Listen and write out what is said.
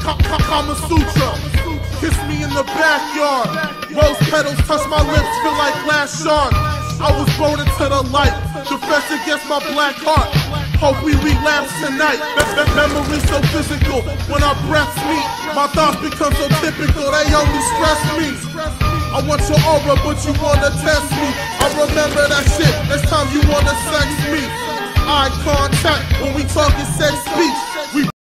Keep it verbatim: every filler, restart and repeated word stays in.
Kama Sutra. Kiss me in the backyard. Rose petals touch my lips, feel like glass shards. I was born into the light, defense against my black heart. Hope we relapse tonight. Me memory so physical. When our breaths meet, my thoughts become so typical. They only stress me. I want your aura, but you wanna test me. I remember that shit. Next time you wanna sex me. Eye contact when we talking sex speech. We